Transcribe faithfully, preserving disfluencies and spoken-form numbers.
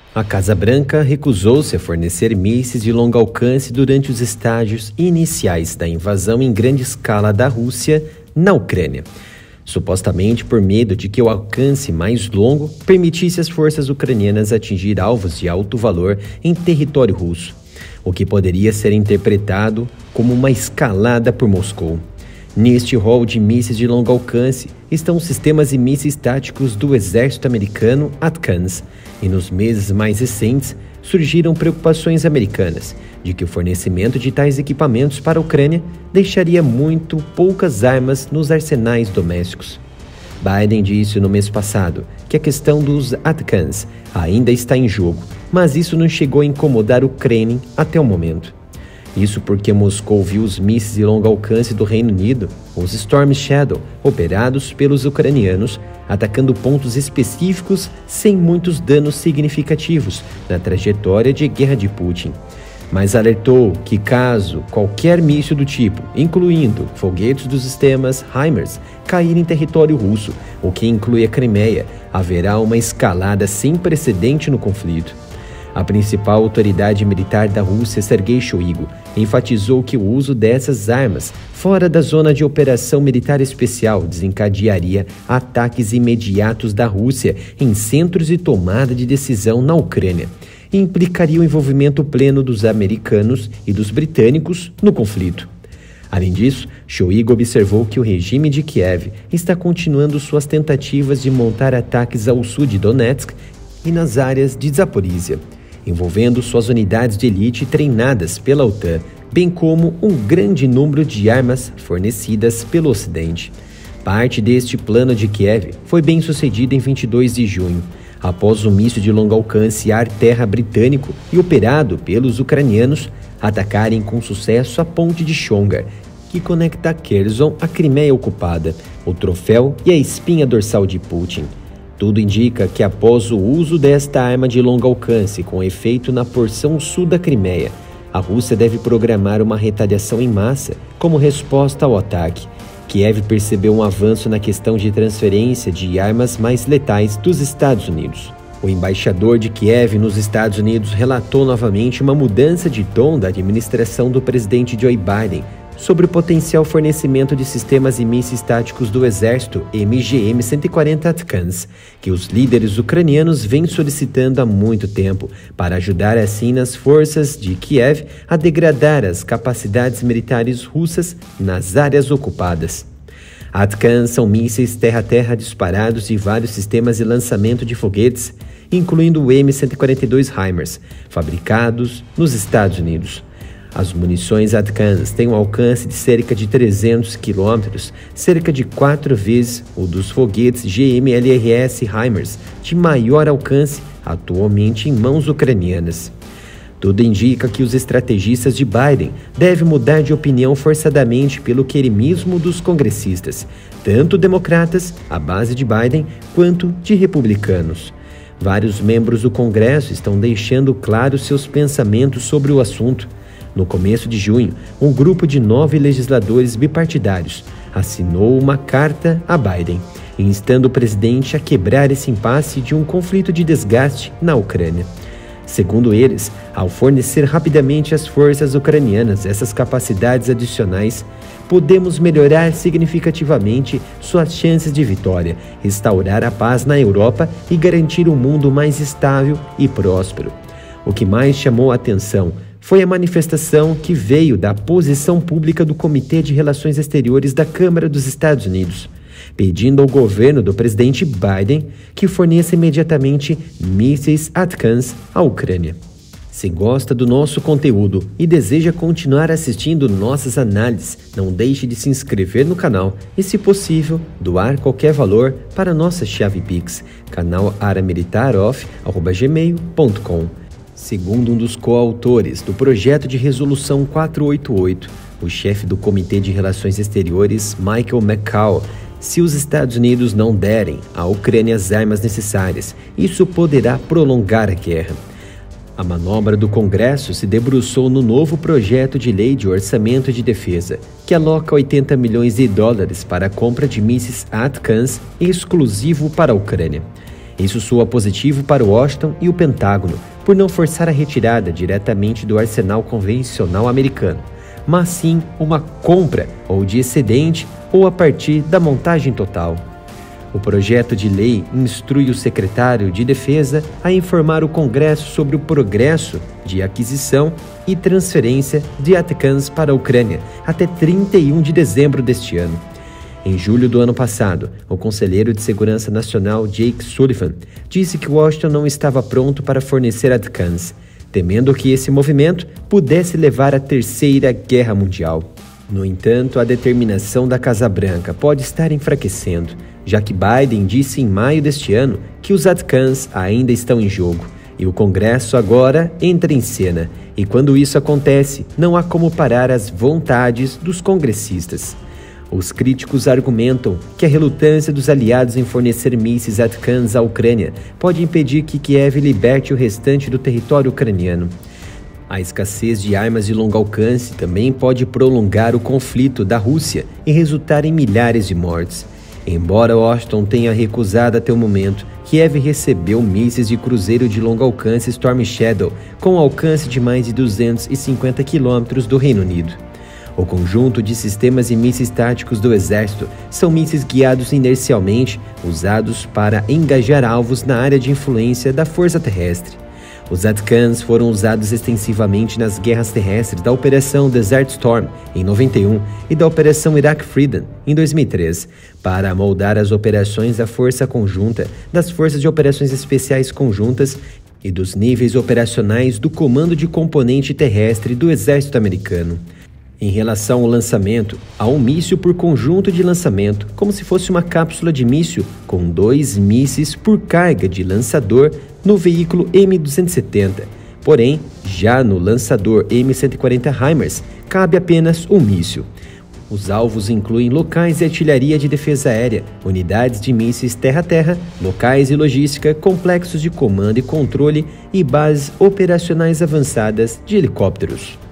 A Casa Branca recusou-se a fornecer mísseis de longo alcance durante os estágios iniciais da invasão em grande escala da Rússia na Ucrânia, supostamente por medo de que o alcance mais longo permitisse às forças ucranianas atingir alvos de alto valor em território russo, o que poderia ser interpretado como uma escalada por Moscou. Neste rol de mísseis de longo alcance estão os sistemas de mísseis táticos do exército americano ATACMS, e nos meses mais recentes surgiram preocupações americanas de que o fornecimento de tais equipamentos para a Ucrânia deixaria muito poucas armas nos arsenais domésticos. Biden disse no mês passado que a questão dos ATACMS ainda está em jogo, mas isso não chegou a incomodar o Kremlin até o momento. Isso porque Moscou viu os mísseis de longo alcance do Reino Unido, os Storm Shadow, operados pelos ucranianos, atacando pontos específicos sem muitos danos significativos na trajetória de guerra de Putin. Mas alertou que caso qualquer míssil do tipo, incluindo foguetes dos sistemas HIMARS, cair em território russo, o que inclui a Crimeia, haverá uma escalada sem precedente no conflito. A principal autoridade militar da Rússia, Sergei Shoigu, enfatizou que o uso dessas armas fora da zona de operação militar especial desencadearia ataques imediatos da Rússia em centros de tomada de decisão na Ucrânia e implicaria o envolvimento pleno dos americanos e dos britânicos no conflito. Além disso, Shoigu observou que o regime de Kiev está continuando suas tentativas de montar ataques ao sul de Donetsk e nas áreas de Zaporizhia, envolvendo suas unidades de elite treinadas pela OTAN, bem como um grande número de armas fornecidas pelo Ocidente. Parte deste plano de Kiev foi bem sucedido em vinte e dois de junho, após o míssil de longo alcance ar-terra britânico e operado pelos ucranianos atacarem com sucesso a ponte de Chongar, que conecta Kherson à Crimeia ocupada, o troféu e a espinha dorsal de Putin. Tudo indica que após o uso desta arma de longo alcance com efeito na porção sul da Crimeia, a Rússia deve programar uma retaliação em massa como resposta ao ataque. Kiev percebeu um avanço na questão de transferência de armas mais letais dos Estados Unidos. O embaixador de Kiev nos Estados Unidos relatou novamente uma mudança de tom da administração do presidente Joe Biden sobre o potencial fornecimento de sistemas e mísseis táticos do exército M G M cento e quarenta ATACMS, que os líderes ucranianos vêm solicitando há muito tempo, para ajudar assim nas forças de Kiev a degradar as capacidades militares russas nas áreas ocupadas. ATACMS são mísseis terra-terra disparados de vários sistemas de lançamento de foguetes, incluindo o M cento e quarenta e dois HIMARS, fabricados nos Estados Unidos. As munições ATACMS têm um alcance de cerca de trezentos quilômetros, cerca de quatro vezes o dos foguetes G M L R S HIMARS, de maior alcance atualmente em mãos ucranianas. Tudo indica que os estrategistas de Biden devem mudar de opinião forçadamente pelo queremismo dos congressistas, tanto democratas, à base de Biden, quanto de republicanos. Vários membros do Congresso estão deixando claro seus pensamentos sobre o assunto. No começo de junho, um grupo de nove legisladores bipartidários assinou uma carta a Biden, instando o presidente a quebrar esse impasse de um conflito de desgaste na Ucrânia. Segundo eles, ao fornecer rapidamente às forças ucranianas essas capacidades adicionais, podemos melhorar significativamente suas chances de vitória, restaurar a paz na Europa e garantir um mundo mais estável e próspero. O que mais chamou a atenção foi a manifestação que veio da posição pública do Comitê de Relações Exteriores da Câmara dos Estados Unidos, pedindo ao governo do presidente Biden que forneça imediatamente mísseis ATACMS à Ucrânia. Se gosta do nosso conteúdo e deseja continuar assistindo nossas análises, não deixe de se inscrever no canal e, se possível, doar qualquer valor para nossa chave Pix, canal aramilitarof arroba gmail ponto com. Segundo um dos coautores do projeto de resolução quatrocentos e oitenta e oito, o chefe do Comitê de Relações Exteriores, Michael McCaul, se os Estados Unidos não derem à Ucrânia as armas necessárias, isso poderá prolongar a guerra. A manobra do Congresso se debruçou no novo projeto de lei de orçamento de defesa, que aloca oitenta milhões de dólares para a compra de mísseis ATACMS exclusivo para a Ucrânia. Isso soa positivo para Washington e o Pentágono, por não forçar a retirada diretamente do arsenal convencional americano, mas sim uma compra ou de excedente ou a partir da montagem total. O projeto de lei instrui o secretário de Defesa a informar o Congresso sobre o progresso de aquisição e transferência de ATACMS para a Ucrânia até trinta e um de dezembro deste ano. Em julho do ano passado, o conselheiro de Segurança Nacional Jake Sullivan disse que Washington não estava pronto para fornecer ATACMS, temendo que esse movimento pudesse levar à Terceira Guerra Mundial. No entanto, a determinação da Casa Branca pode estar enfraquecendo, já que Biden disse em maio deste ano que os ATACMS ainda estão em jogo, e o Congresso agora entra em cena, e quando isso acontece, não há como parar as vontades dos congressistas. Os críticos argumentam que a relutância dos aliados em fornecer mísseis ATACMS à Ucrânia pode impedir que Kiev liberte o restante do território ucraniano. A escassez de armas de longo alcance também pode prolongar o conflito da Rússia e resultar em milhares de mortes. Embora Washington tenha recusado até o momento, Kiev recebeu mísseis de cruzeiro de longo alcance Storm Shadow com alcance de mais de duzentos e cinquenta quilômetros do Reino Unido. O conjunto de sistemas e mísseis táticos do Exército são mísseis guiados inercialmente, usados para engajar alvos na área de influência da Força Terrestre. Os ATACMS foram usados extensivamente nas guerras terrestres da Operação Desert Storm, em noventa e um, e da Operação Iraq Freedom, em dois mil e três, para moldar as operações da Força Conjunta, das Forças de Operações Especiais Conjuntas e dos níveis operacionais do Comando de Componente Terrestre do Exército Americano. Em relação ao lançamento, há um míssil por conjunto de lançamento, como se fosse uma cápsula de míssil com dois mísseis por carga de lançador no veículo M duzentos e setenta. Porém, já no lançador M cento e quarenta HIMARS, cabe apenas um míssil. Os alvos incluem locais de artilharia de defesa aérea, unidades de mísseis terra-terra, locais de logística, complexos de comando e controle e bases operacionais avançadas de helicópteros.